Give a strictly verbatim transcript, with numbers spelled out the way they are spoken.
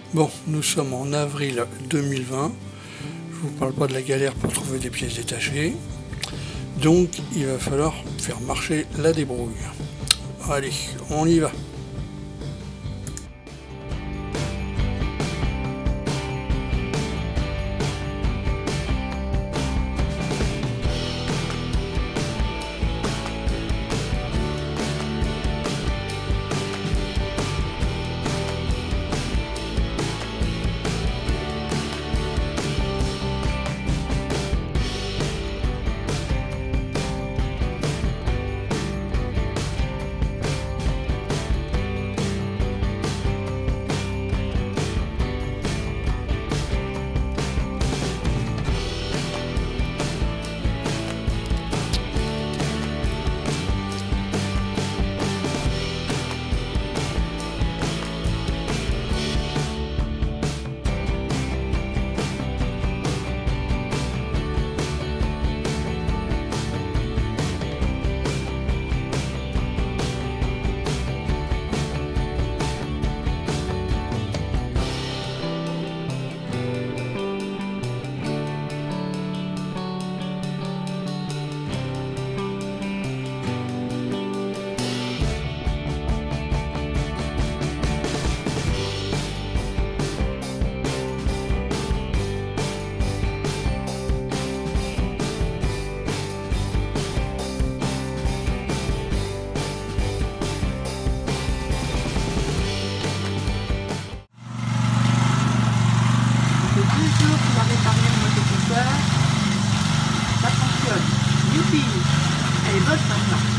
Bon, nous sommes en avril deux mille vingt. Je vous parle pas de la galère pour trouver des pièces détachées. Donc, il va falloir faire marcher la débrouille. Allez, on y va. Toujours pour la réparer le motoculteur, ça fonctionne. Youpi, elle est bonne maintenant.